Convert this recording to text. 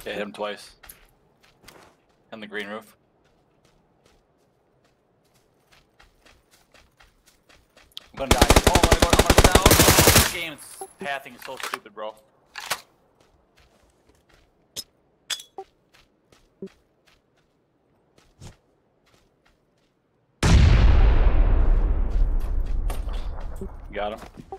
Yeah, hit him twice. On the green roof. I'm gonna die. Oh, I'm gonna go down. Oh, this game's pathing is so stupid, bro. Got him.